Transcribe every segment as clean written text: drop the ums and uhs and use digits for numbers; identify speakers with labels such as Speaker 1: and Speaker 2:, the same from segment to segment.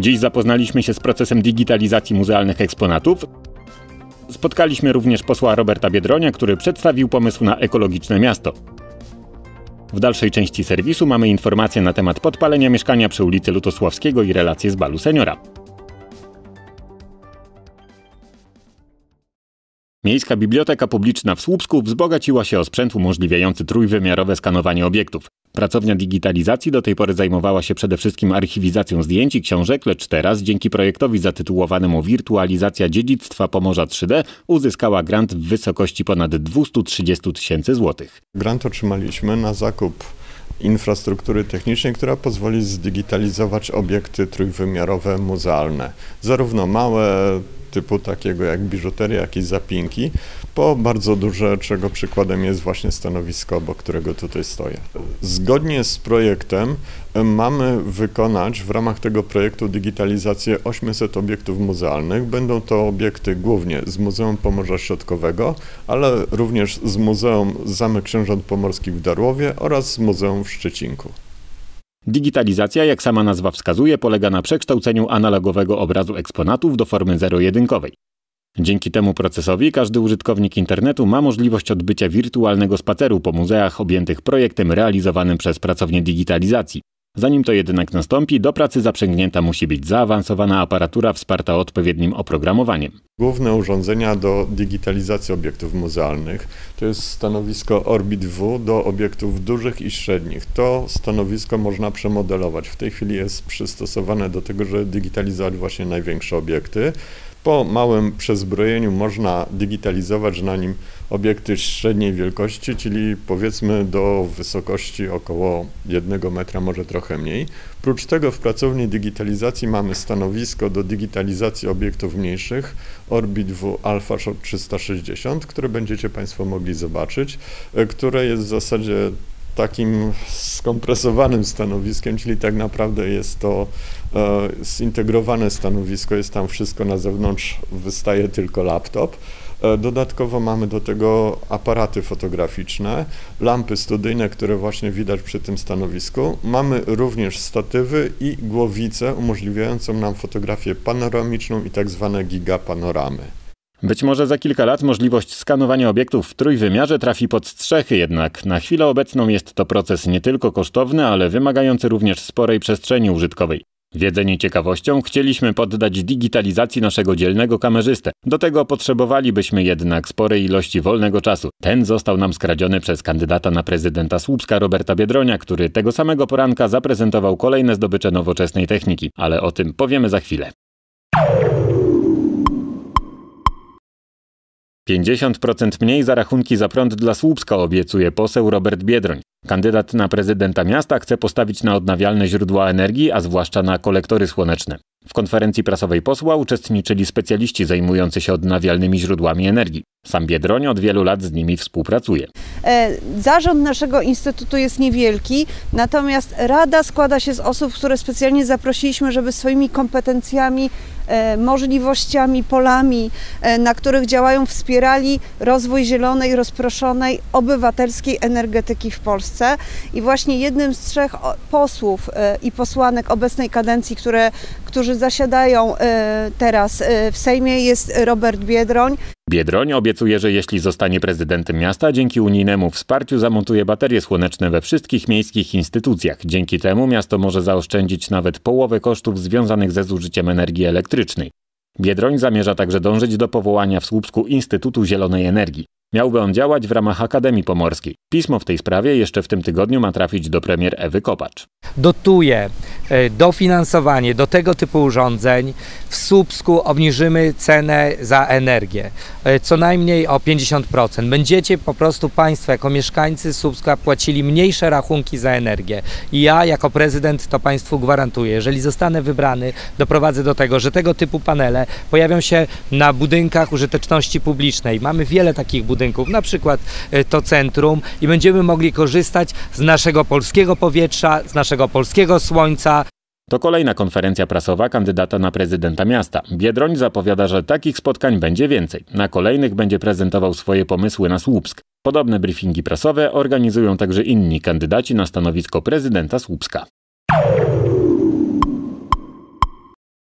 Speaker 1: Dziś zapoznaliśmy się z procesem digitalizacji muzealnych eksponatów. Spotkaliśmy również posła Roberta Biedronia, który przedstawił pomysł na ekologiczne miasto. W dalszej części serwisu mamy informacje na temat podpalenia mieszkania przy ulicy Lutosławskiego i relacje z balu seniora. Miejska Biblioteka Publiczna w Słupsku wzbogaciła się o sprzęt umożliwiający trójwymiarowe skanowanie obiektów. Pracownia digitalizacji do tej pory zajmowała się przede wszystkim archiwizacją zdjęć i książek, lecz teraz dzięki projektowi zatytułowanemu Wirtualizacja dziedzictwa Pomorza 3D uzyskała grant w wysokości ponad 230 000 złotych.
Speaker 2: Grant otrzymaliśmy na zakup infrastruktury technicznej, która pozwoli zdigitalizować obiekty trójwymiarowe muzealne. Zarówno małe, typu takiego jak biżuteria, jak i zapinki, po bardzo duże, czego przykładem jest właśnie stanowisko, obok którego tutaj stoję. Zgodnie z projektem mamy wykonać w ramach tego projektu digitalizację 800 obiektów muzealnych. Będą to obiekty głównie z Muzeum Pomorza Środkowego, ale również z Muzeum Zamek Książąt Pomorskich w Darłowie oraz z Muzeum w Szczecinku.
Speaker 1: Digitalizacja, jak sama nazwa wskazuje, polega na przekształceniu analogowego obrazu eksponatów do formy zero-jedynkowej. Dzięki temu procesowi każdy użytkownik internetu ma możliwość odbycia wirtualnego spaceru po muzeach objętych projektem realizowanym przez pracownię digitalizacji. Zanim to jednak nastąpi, do pracy zaprzęgnięta musi być zaawansowana aparatura wsparta odpowiednim oprogramowaniem.
Speaker 2: Główne urządzenia do digitalizacji obiektów muzealnych to jest stanowisko Orbit W do obiektów dużych i średnich. To stanowisko można przemodelować. W tej chwili jest przystosowane do tego, żeby digitalizować właśnie największe obiekty. Po małym przezbrojeniu można digitalizować na nim obiekty średniej wielkości, czyli powiedzmy do wysokości około 1 metra, może trochę mniej. Prócz tego w pracowni digitalizacji mamy stanowisko do digitalizacji obiektów mniejszych Orbit W Alpha Shot 360, które będziecie Państwo mogli zobaczyć, które jest w zasadzie takim skompresowanym stanowiskiem, czyli tak naprawdę jest to zintegrowane stanowisko, jest tam wszystko na zewnątrz, wystaje tylko laptop. Dodatkowo mamy do tego aparaty fotograficzne, lampy studyjne, które właśnie widać przy tym stanowisku. Mamy również statywy i głowicę umożliwiającą nam fotografię panoramiczną i tak zwane gigapanoramy.
Speaker 1: Być może za kilka lat możliwość skanowania obiektów w trójwymiarze trafi pod strzechy, jednak na chwilę obecną jest to proces nie tylko kosztowny, ale wymagający również sporej przestrzeni użytkowej. Wiedzeni ciekawością chcieliśmy poddać digitalizacji naszego dzielnego kamerzystę. Do tego potrzebowalibyśmy jednak sporej ilości wolnego czasu. Ten został nam skradziony przez kandydata na prezydenta Słupska Roberta Biedronia, który tego samego poranka zaprezentował kolejne zdobycze nowoczesnej techniki. Ale o tym powiemy za chwilę. 50% mniej za rachunki za prąd dla Słupska, obiecuje poseł Robert Biedroń. Kandydat na prezydenta miasta chce postawić na odnawialne źródła energii, a zwłaszcza na kolektory słoneczne. W konferencji prasowej posła uczestniczyli specjaliści zajmujący się odnawialnymi źródłami energii. Sam Biedroń od wielu lat z nimi współpracuje.
Speaker 3: Zarząd naszego instytutu jest niewielki, natomiast rada składa się z osób, które specjalnie zaprosiliśmy, żeby swoimi kompetencjami, możliwościami, polami, na których działają, wspierali rozwój zielonej, rozproszonej, obywatelskiej energetyki w Polsce. I właśnie jednym z 3 posłów i posłanek obecnej kadencji, którzy zasiadają teraz w Sejmie, jest Robert Biedroń.
Speaker 1: Biedroń obiecuje, że jeśli zostanie prezydentem miasta, dzięki unijnemu wsparciu zamontuje baterie słoneczne we wszystkich miejskich instytucjach. Dzięki temu miasto może zaoszczędzić nawet połowę kosztów związanych ze zużyciem energii elektrycznej. Biedroń zamierza także dążyć do powołania w Słupsku Instytutu Zielonej Energii. Miałby on działać w ramach Akademii Pomorskiej. Pismo w tej sprawie jeszcze w tym tygodniu ma trafić do premier Ewy Kopacz.
Speaker 4: Dotuje dofinansowanie do tego typu urządzeń. W Słupsku obniżymy cenę za energię co najmniej o 50%. Będziecie po prostu Państwo jako mieszkańcy Słupska płacili mniejsze rachunki za energię. I ja jako prezydent to Państwu gwarantuję. Jeżeli zostanę wybrany, doprowadzę do tego, że tego typu panele pojawią się na budynkach użyteczności publicznej. Mamy wiele takich budynków, na przykład to centrum, i będziemy mogli korzystać z naszego polskiego powietrza, z naszego polskiego słońca.
Speaker 1: To kolejna konferencja prasowa kandydata na prezydenta miasta. Biedroń zapowiada, że takich spotkań będzie więcej. Na kolejnych będzie prezentował swoje pomysły na Słupsk. Podobne briefingi prasowe organizują także inni kandydaci na stanowisko prezydenta Słupska.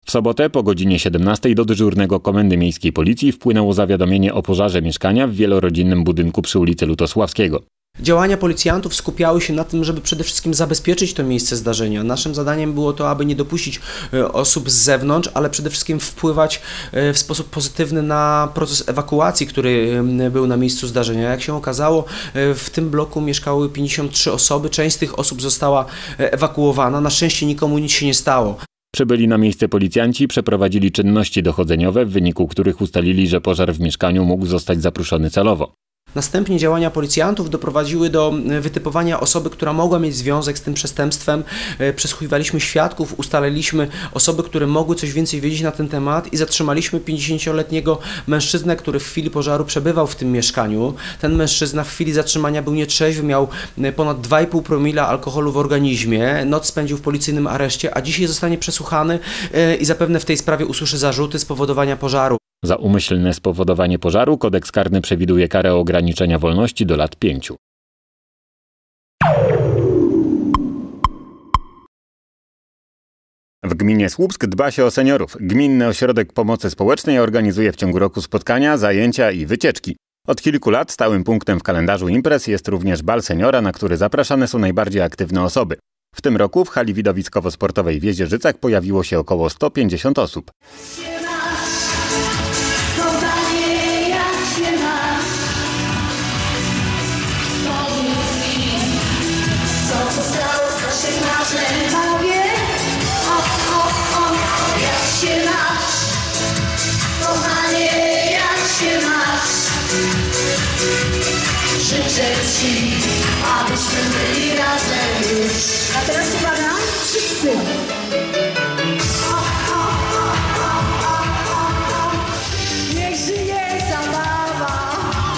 Speaker 1: W sobotę po godzinie 17 do dyżurnego Komendy Miejskiej Policji wpłynęło zawiadomienie o pożarze mieszkania w wielorodzinnym budynku przy ulicy Lutosławskiego.
Speaker 5: Działania policjantów skupiały się na tym, żeby przede wszystkim zabezpieczyć to miejsce zdarzenia. Naszym zadaniem było to, aby nie dopuścić osób z zewnątrz, ale przede wszystkim wpływać w sposób pozytywny na proces ewakuacji, który był na miejscu zdarzenia. Jak się okazało, w tym bloku mieszkały 53 osoby, część z tych osób została ewakuowana. Na szczęście nikomu nic się nie stało.
Speaker 1: Przybyli na miejsce policjanci przeprowadzili czynności dochodzeniowe, w wyniku których ustalili, że pożar w mieszkaniu mógł zostać zaprószony celowo.
Speaker 5: Następnie działania policjantów doprowadziły do wytypowania osoby, która mogła mieć związek z tym przestępstwem. Przesłuchiwaliśmy świadków, ustaliliśmy osoby, które mogły coś więcej wiedzieć na ten temat i zatrzymaliśmy 50-letniego mężczyznę, który w chwili pożaru przebywał w tym mieszkaniu. Ten mężczyzna w chwili zatrzymania był nietrzeźwy, miał ponad 2,5 promila alkoholu w organizmie. Noc spędził w policyjnym areszcie, a dzisiaj zostanie przesłuchany i zapewne w tej sprawie usłyszy zarzuty spowodowania pożaru.
Speaker 1: Za umyślne spowodowanie pożaru kodeks karny przewiduje karę ograniczenia wolności do lat 5. W gminie Słupsk dba się o seniorów. Gminny Ośrodek Pomocy Społecznej organizuje w ciągu roku spotkania, zajęcia i wycieczki. Od kilku lat stałym punktem w kalendarzu imprez jest również bal seniora, na który zapraszane są najbardziej aktywne osoby. W tym roku w hali widowiskowo-sportowej w Jezierzycach pojawiło się około 150 osób.
Speaker 6: Życzę Ci, abyśmy byli razem już. A teraz uwaga, wszyscy. Niech żyje zabawa.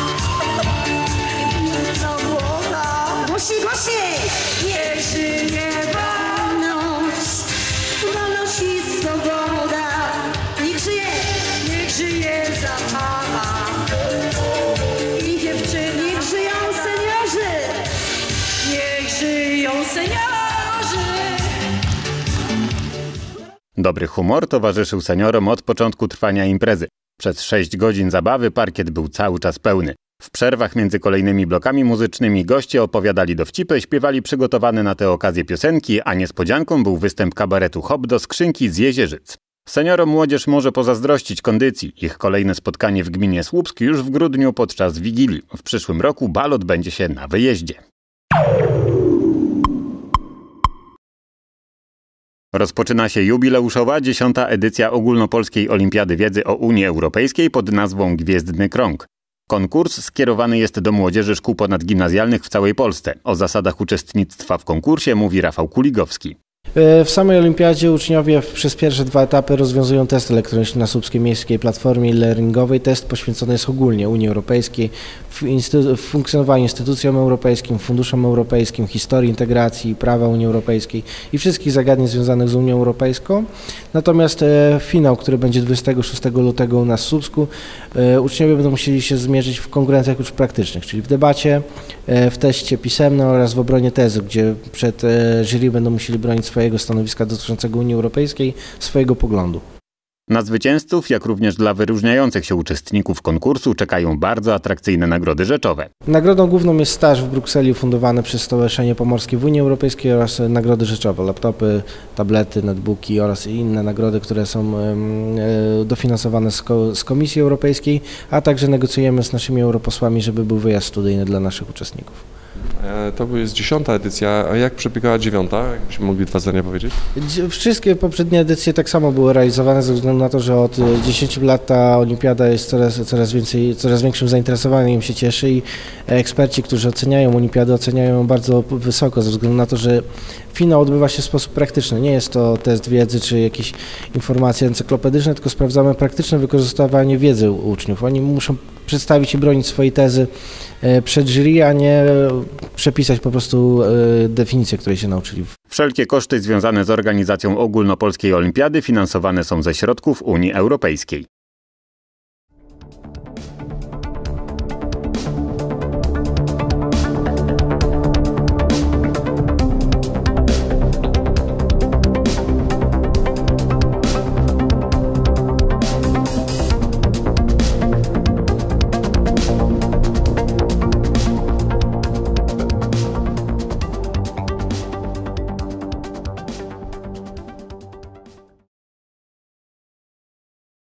Speaker 6: No głowa. Głośniej, głośniej. Niech żyje wolność. Wolność i swoboda. Niech żyje zabawa.
Speaker 1: Dobry humor towarzyszył seniorom od początku trwania imprezy. Przez 6 godzin zabawy parkiet był cały czas pełny. W przerwach między kolejnymi blokami muzycznymi goście opowiadali dowcipy, śpiewali przygotowane na tę okazję piosenki, a niespodzianką był występ kabaretu Hop do skrzynki z Jezierzyc. Seniorom młodzież może pozazdrościć kondycji. Ich kolejne spotkanie w gminie Słupsk już w grudniu podczas Wigilii. W przyszłym roku bal odbędzie się na wyjeździe. Rozpoczyna się jubileuszowa 10. edycja Ogólnopolskiej Olimpiady Wiedzy o Unii Europejskiej pod nazwą Gwiezdny Krąg. Konkurs skierowany jest do młodzieży szkół ponadgimnazjalnych w całej Polsce. O zasadach uczestnictwa w konkursie mówi Rafał Kuligowski.
Speaker 7: W samej olimpiadzie uczniowie przez pierwsze 2 etapy rozwiązują test elektroniczny na Słupskiej Miejskiej Platformie e-learningowej. Test poświęcony jest ogólnie Unii Europejskiej, funkcjonowaniu instytucjom europejskim, funduszom europejskim, historii integracji, prawa Unii Europejskiej i wszystkich zagadnień związanych z Unią Europejską. Natomiast finał, który będzie 26 lutego u nas w Słupsku, uczniowie będą musieli się zmierzyć w konkurencjach już praktycznych, czyli w debacie, w teście pisemnym oraz w obronie tezy, gdzie przed jury będą musieli bronić swojego stanowiska dotyczącego Unii Europejskiej, swojego poglądu.
Speaker 1: Na zwycięzców, jak również dla wyróżniających się uczestników konkursu czekają bardzo atrakcyjne nagrody rzeczowe.
Speaker 7: Nagrodą główną jest staż w Brukseli ufundowany przez Stowarzyszenie Pomorskie w Unii Europejskiej oraz nagrody rzeczowe, laptopy, tablety, netbooki oraz inne nagrody, które są dofinansowane z Komisji Europejskiej, a także negocjujemy z naszymi europosłami, żeby był wyjazd studyjny dla naszych uczestników.
Speaker 8: To jest 10. edycja, a jak przebiegała 9? Jakbyśmy mogli 2 zdania powiedzieć?
Speaker 7: Wszystkie poprzednie edycje tak samo były realizowane ze względu na to, że od 10 lat ta olimpiada jest coraz większym zainteresowaniem się cieszy i eksperci, którzy oceniają olimpiadę, oceniają ją bardzo wysoko ze względu na to, że finał odbywa się w sposób praktyczny. Nie jest to test wiedzy czy jakieś informacje encyklopedyczne, tylko sprawdzamy praktyczne wykorzystywanie wiedzy uczniów. Oni muszą przedstawić i bronić swojej tezy przed jury, a nie przepisać po prostu definicje, której się nauczyli.
Speaker 1: Wszelkie koszty związane z organizacją Ogólnopolskiej Olimpiady finansowane są ze środków Unii Europejskiej.